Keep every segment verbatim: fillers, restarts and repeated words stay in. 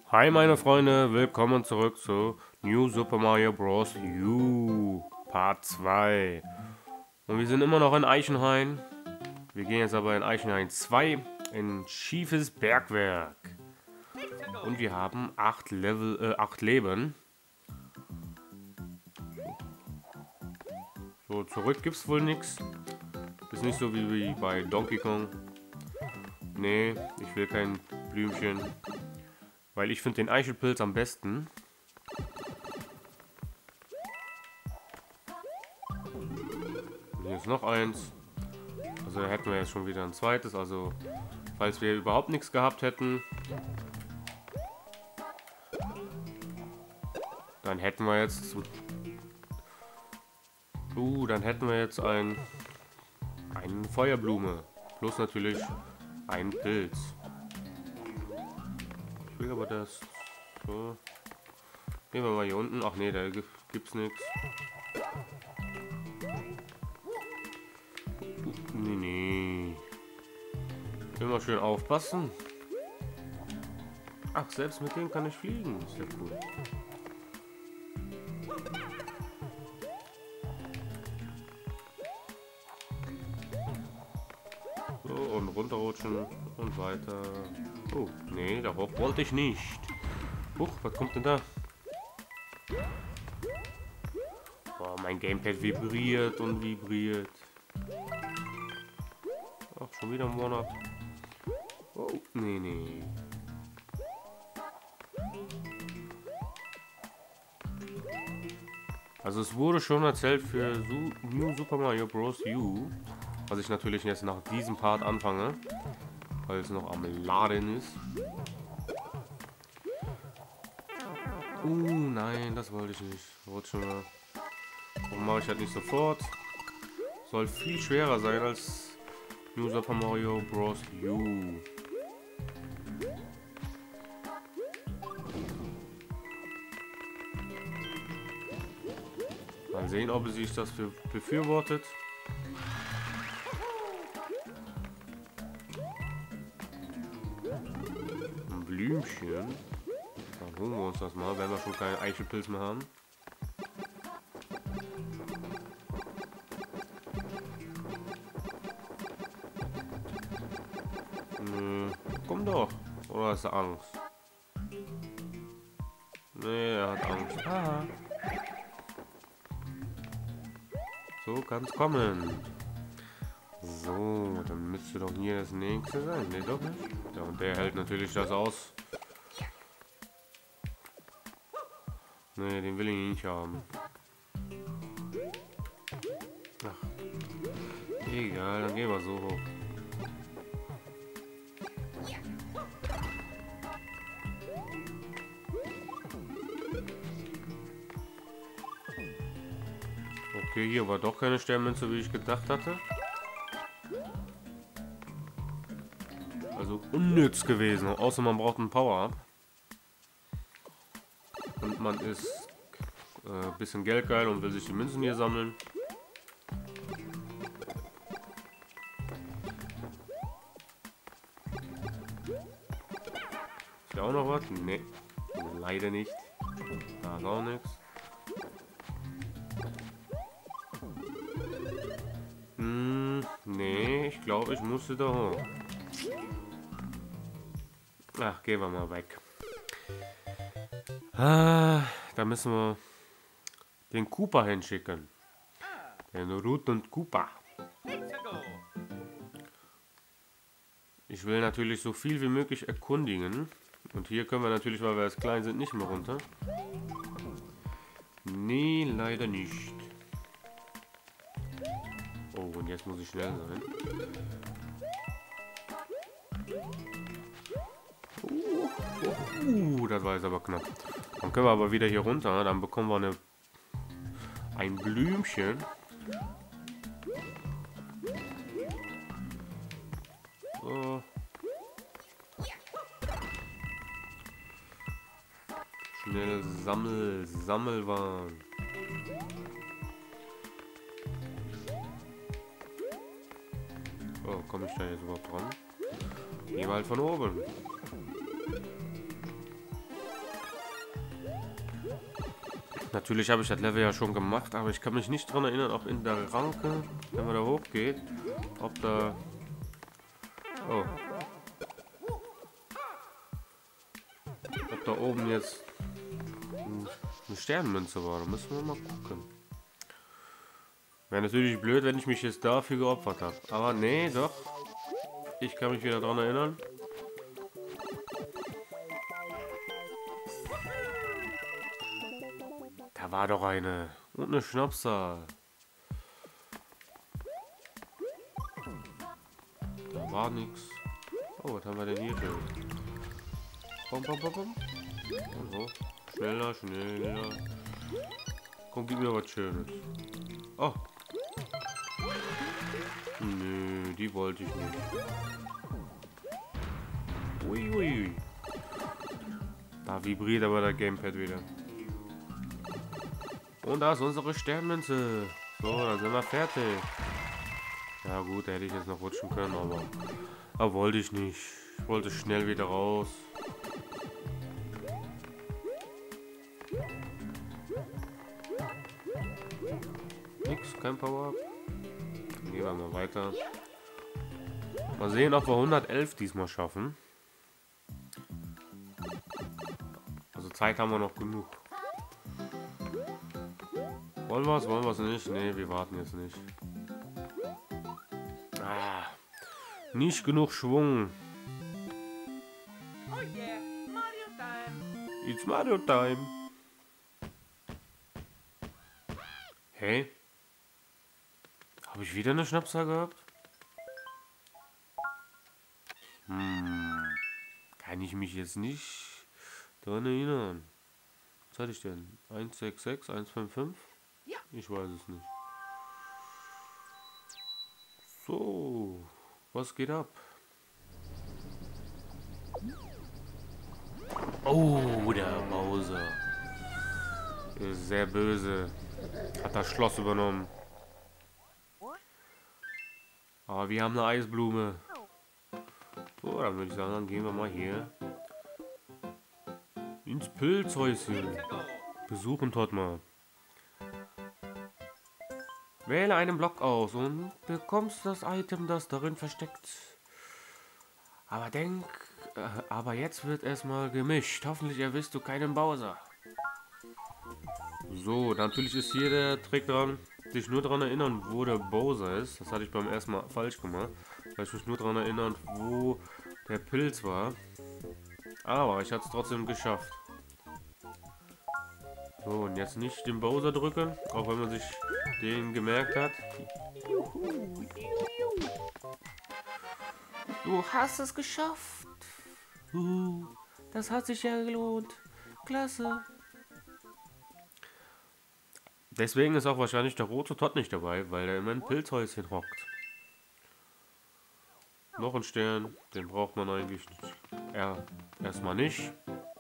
Hi meine Freunde, willkommen zurück zu New Super Mario Bros. U Part zwei. Und wir sind immer noch in Eichenhain. Wir gehen jetzt aber in Eichenhain zwei in Schiefes Bergwerk. Und wir haben acht Level, äh, acht Leben. So, zurück gibt's wohl nichts. Ist nicht so wie, wie bei Donkey Kong. Nee, ich will kein Blümchen. Weil ich finde den Eichelpilz am besten. Und hier ist noch eins. Also hätten wir jetzt schon wieder ein zweites. Also falls wir überhaupt nichts gehabt hätten, dann hätten wir jetzt... Uh, dann hätten wir jetzt ein... eine Feuerblume. Plus natürlich einen Pilz. Ich will aber das... So. Gehen wir mal hier unten. Ach nee, da gibt's nichts. Nee, nee. Immer schön aufpassen. Ach, selbst mit dem kann ich fliegen. Ist ja cool. So, und runterrutschen und weiter. Oh, nee, darauf wollte ich nicht. Huch, was kommt denn da? Oh, mein Gamepad vibriert und vibriert. Ach, schon wieder ein One-Up. Oh, nee, nee. Also es wurde schon erzählt für Su New Super Mario Bros. U, was ich natürlich jetzt nach diesem Part anfange, weil es noch am Laden ist. Uh, nein, das wollte ich nicht. Rutsche mal. Warum mache ich das nicht sofort? Soll viel schwerer sein als New Super Mario Bros. U. Mal sehen, ob sich das für befürwortet. Ein Blümchen. Dann holen wir uns das mal, wenn wir schon keinen Eichelpilz mehr haben. Nö, komm doch. Oder hast du Angst? Nee, er hat Angst. Aha. So kann es kommen. So, dann müsste doch hier das nächste sein. Nee, doch nicht. Ja, und der hält natürlich das aus. Nee, den will ich nicht haben. Ach. Egal, dann gehen wir so hoch. Okay, hier war doch keine Sternmünze, wie ich gedacht hatte. Also unnütz gewesen, außer man braucht einen Power-Up. Und man ist ein äh, bisschen geldgeil und will sich die Münzen hier sammeln. Ist ja auch noch was? Nee, leider nicht. Da ist auch nichts. Hm, nee, ich glaube, ich musste da hoch. Ach, gehen wir mal weg. Ah, da müssen wir den Koopa hinschicken. Den Root und Koopa. Ich will natürlich so viel wie möglich erkundigen. Und hier können wir natürlich, weil wir jetzt klein sind, nicht mehr runter. Nee, leider nicht. Oh, und jetzt muss ich schnell sein. Uh, uh, uh, das war jetzt aber knapp. Dann können wir aber wieder hier runter. Dann bekommen wir eine, ein Blümchen. So. Schnell Sammel, Sammelwaren. Oh, komme ich da jetzt überhaupt dran? Geh mal von oben. Natürlich habe ich das Level ja schon gemacht, aber ich kann mich nicht daran erinnern, ob in der Ranke, wenn man da hochgeht, ob da... Oh. Ob da oben jetzt eine Sternmünze war. Da müssen wir mal gucken. Wäre natürlich blöd, wenn ich mich jetzt dafür geopfert habe. Aber nee, doch. Ich kann mich wieder daran erinnern. Da war doch eine. Und eine Schnapszahl. Da war nichts. Oh, was haben wir denn hier drin? Bom, bom, bom, bom. Und hoch. Schneller, schneller. Komm, gib mir was Schönes. Oh. Nö, die wollte ich nicht. Ui, ui. Da vibriert aber der Gamepad wieder. Und da ist unsere Sternmünze. So, dann sind wir fertig. Ja gut, da hätte ich jetzt noch rutschen können, aber, aber wollte ich nicht. Ich wollte schnell wieder raus. Nix, kein Power-Up. Dann gehen wir mal weiter. Mal sehen, ob wir hundertelf diesmal schaffen. Also Zeit haben wir noch genug. Wollen wir es, wollen wir es nicht? Ne, wir warten jetzt nicht. Ah, nicht genug Schwung. Oh yeah, Mario time. It's Mario time. Hey? Habe ich wieder eine Schnapszahl gehabt? Hm. Kann ich mich jetzt nicht daran erinnern. Was hatte ich denn? eins sechs sechs, eins fünf fünf? Ja. Ich weiß es nicht. So, was geht ab? Oh, der Bowser ist sehr böse. Hat das Schloss übernommen. Aber wir haben eine Eisblume. So, dann würde ich sagen, dann gehen wir mal hier ins Pilzhäuschen. Besuchen dort mal. Wähle einen Block aus und bekommst das Item, das darin versteckt. Aber denk, äh, aber jetzt wird erstmal gemischt. Hoffentlich erwischst du keinen Bowser. So, natürlich ist hier der Trick dran, sich nur daran erinnern, wo der Bowser ist. Das hatte ich beim ersten Mal falsch gemacht, weil ich mich nur daran erinnern, wo der Pilz war. Aber ich hatte es trotzdem geschafft. So, und jetzt nicht den Bowser drücken, auch wenn man sich den gemerkt hat. Du hast es geschafft. Uh, das hat sich ja gelohnt. Klasse. Deswegen ist auch wahrscheinlich der rote Todd nicht dabei, weil er immer ein Pilzhäuschen hockt. Noch ein Stern, den braucht man eigentlich ja, erstmal nicht.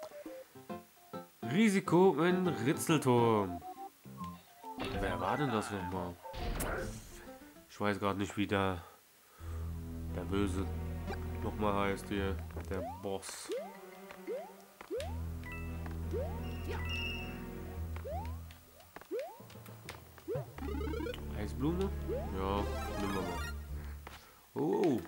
Risiko in Ritzelturm. Wer war denn das nochmal? Ich weiß gerade nicht, wie der, der Böse nochmal heißt hier. Der Boss. Eisblume? Ja, nehmen wir mal. Oh!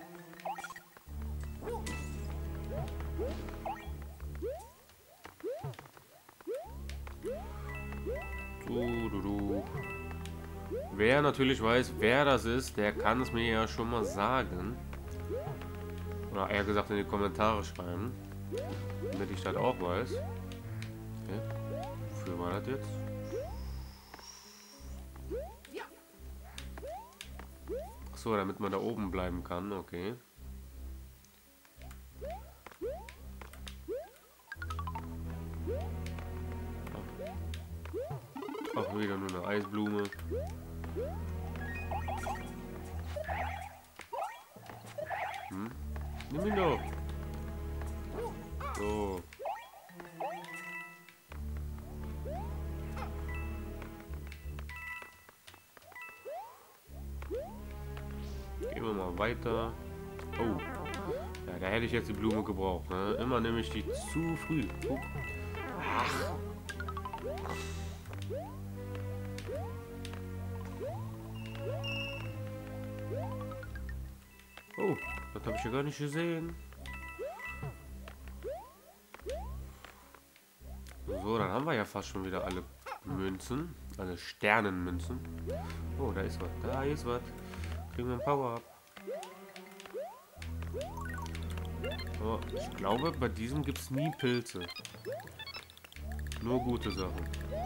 Du, du, du. Wer natürlich weiß, wer das ist, der kann es mir ja schon mal sagen. Oder eher gesagt in die Kommentare schreiben. Damit ich das auch weiß. Okay. Wofür war das jetzt? Achso, damit man da oben bleiben kann, okay. Auch wieder nur eine Eisblume. Hm? Nimm ihn doch. So. Gehen wir mal weiter. Oh. Ja, da hätte ich jetzt die Blume gebraucht. Ne? Immer nehme ich die zu früh. Oh. Ach. Oh, das habe ich ja gar nicht gesehen. So, dann haben wir ja fast schon wieder alle Münzen. Alle Sternenmünzen. Oh, da ist was. Da ist was. Kriegen wir ein Power-Up. Oh, ich glaube, bei diesem gibt es nie Pilze. Nur gute Sachen.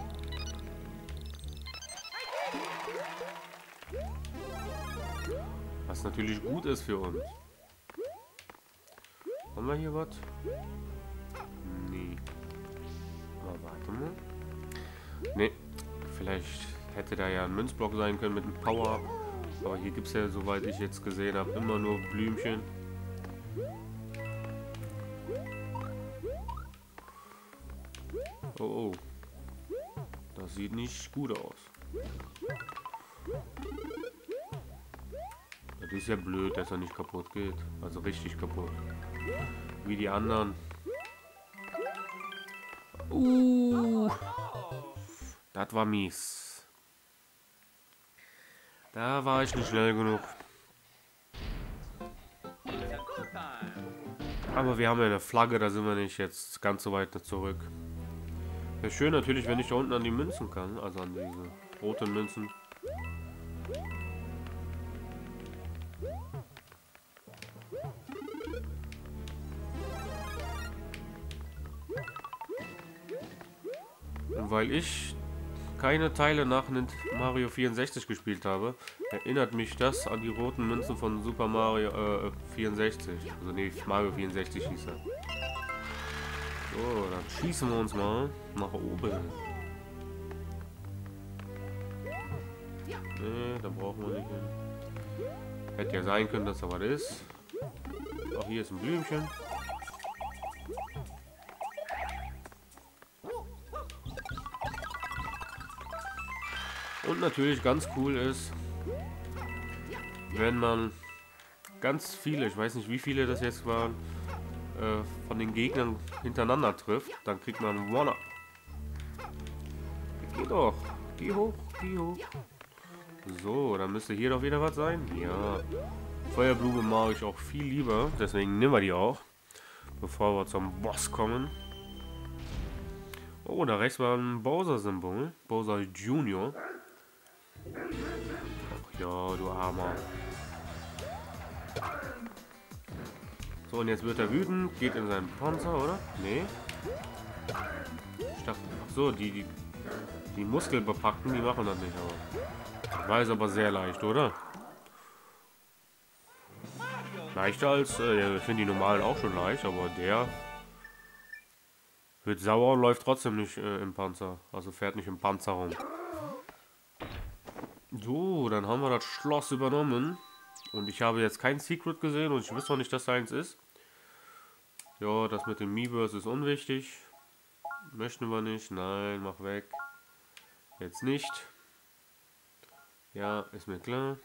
Was natürlich gut ist für uns. Haben wir hier was? Nee. Aber warte mal. Nee. Vielleicht hätte da ja ein Münzblock sein können mit einem Power-Up. Aber hier gibt es ja, soweit ich jetzt gesehen habe, immer nur Blümchen. Oh, oh. Das sieht nicht gut aus. Das ist ja blöd, dass er nicht kaputt geht. Also richtig kaputt. Wie die anderen. Uh. Das war mies. Da war ich nicht schnell genug. Aber wir haben ja eine Flagge, da sind wir nicht jetzt ganz so weit zurück. Wäre schön natürlich, wenn ich da unten an die Münzen kann. Also an diese roten Münzen. Und weil ich keine Teile nach Mario vierundsechzig gespielt habe, erinnert mich das an die roten Münzen von Super Mario äh, vierundsechzig. Also nee, Mario vierundsechzig hieß er. So, dann schießen wir uns mal nach oben. Nee, da brauchen wir nicht hin. Hätte ja sein können, dass da was ist. Auch hier ist ein Blümchen. Und natürlich ganz cool ist, wenn man ganz viele, ich weiß nicht wie viele das jetzt waren, äh, von den Gegnern hintereinander trifft, dann kriegt man einen One-Up. Geh doch, geh hoch, geh hoch. So, dann müsste hier doch wieder was sein. Ja, Feuerblume mag ich auch viel lieber, deswegen nehmen wir die auch, bevor wir zum Boss kommen. Oh, da rechts war ein Bowser-Symbol, Bowser Junior. Ach ja, du Armer. So, und jetzt wird er wütend, geht in seinen Panzer, oder? Nee. Ich dachte, ach so, die, die, die Muskelbepackten, die machen das nicht, aber. War es aber sehr leicht, oder? Leichter als, äh, ich finde die normalen auch schon leicht, aber der wird sauer und läuft trotzdem nicht äh, im Panzer. Also fährt nicht im Panzer rum. So, dann haben wir das Schloss übernommen. Und ich habe jetzt kein Secret gesehen und ich wüsste auch nicht, dass da eins ist. Ja, das mit dem Miiverse ist unwichtig. Möchten wir nicht. Nein, mach weg. Jetzt nicht. Ja, ist mir klar.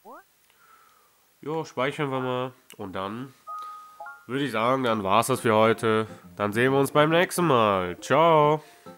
Jo, speichern wir mal. Und dann würde ich sagen, dann war es das für heute. Dann sehen wir uns beim nächsten Mal. Ciao.